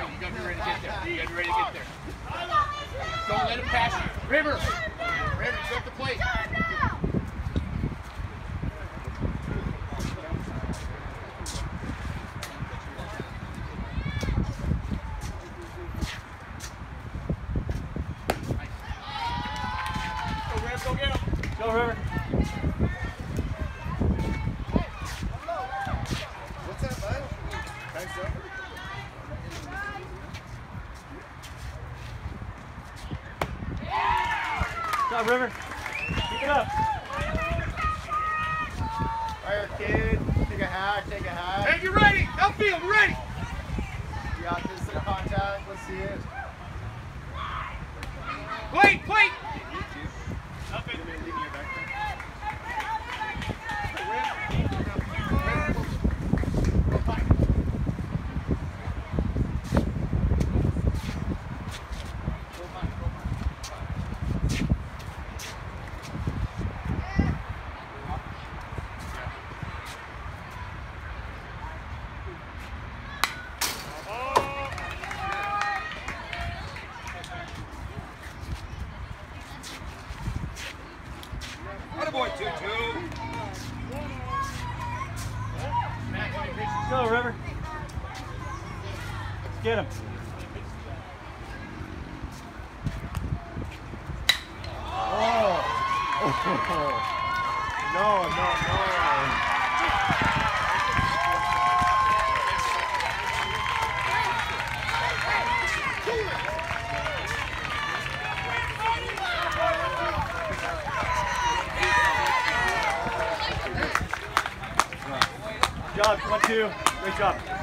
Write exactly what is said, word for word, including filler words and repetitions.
You gotta be ready to get there. You gotta be ready to get there. Don't let him pass you. River! River, you have to play. Go get him. Go, River. What's that, bud? Thanks, sir. Good job, River. Keep it up. Fire, kid. Take a hack, take a hack. Hey, you're ready. Outfield, ready. You got this in contact. Let's see it. Plate, plate. Nothing. Boy, two, two. Go, River. Let's get him. Oh. No, no, no. Good job, one, two. Great job.